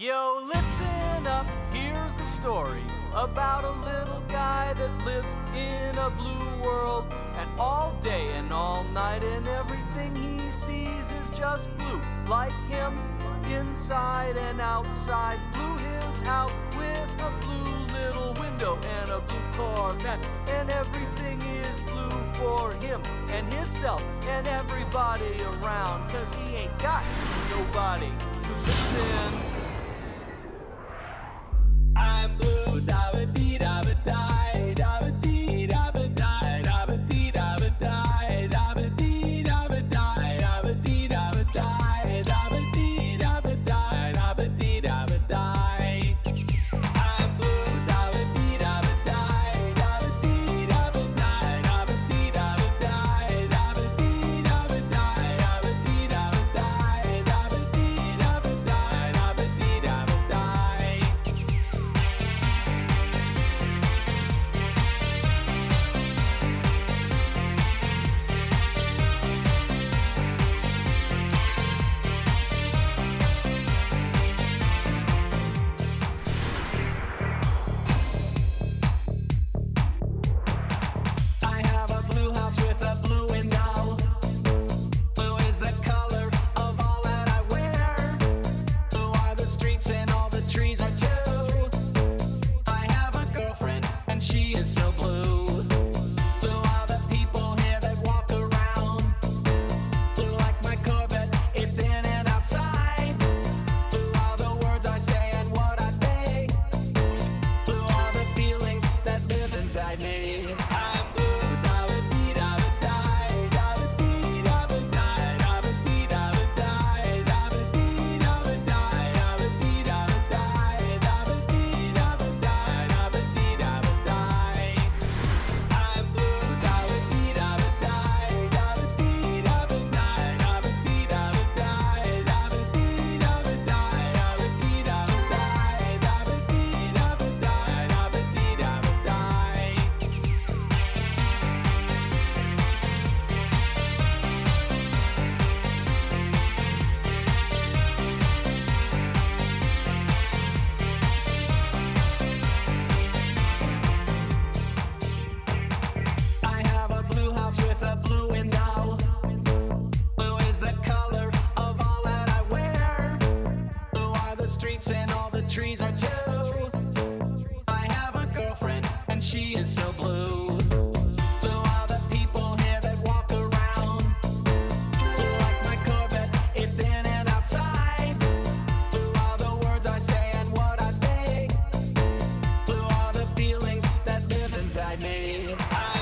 Yo, listen up, here's the story about a little guy that lives in a blue world. And all day and all night and everything he sees is just blue. Like him, inside and outside. Blue his house with a blue little window and a blue Corvette. And everything is blue for him and himself and everybody around. 'Cause he ain't got nobody to listen. I'm blue, da-ba-dee, da-ba-die, da-ba-dee, da-ba-die, da-ba-dee, da-ba-die, da-ba-dee, da-ba-die, da-ba-dee, da-ba-die, da-ba-dee, da-ba-die, da-ba-dee, da-ba-die. I'm blue, da-ba-dee, da-ba-die, da-ba-dee, da-ba-die, da-ba-dee, da-ba-die, da-ba-dee, da-ba-die, da-ba-dee, da-ba-die, da-ba-dee, da-ba-die, da-ba-dee, da-ba-die. I have a blue house with a blue window. Blue is the color of all that I wear. Blue are the streets and all the trees are too. I have a girlfriend and she is so blue. Blue are the people here that walk around. Blue like my Corvette, it's in and outside. Blue are the words I say and what I think. Blue are the feelings that live inside me. I'm blue, da-ba-dee, da-ba-die, da-ba-dee, da-ba-die, da-ba-dee, da-ba-die, da-ba-dee, da-ba-die, da-ba-dee, da-ba-die, da-ba-dee, da-ba-die, da-ba-dee, da-ba-die. I'm blue, da-ba-dee, da-ba-die, da-ba-dee, da-ba-die, da-ba-dee, da-ba-die, da-ba-dee, da-ba-die, da-ba-dee, da-ba-die, da-ba-dee, da-ba-die, da-ba-dee, da-ba-die. I have a blue house with a blue window. Blue is the color of all that I wear. Blue are the streets and all the trees are too. I have a girlfriend and she is so blue. Blue are the people here that walk around. Blue like my Corvette, it's in and outside. Blue are the words I say and what I think. Blue are the feelings that live inside me.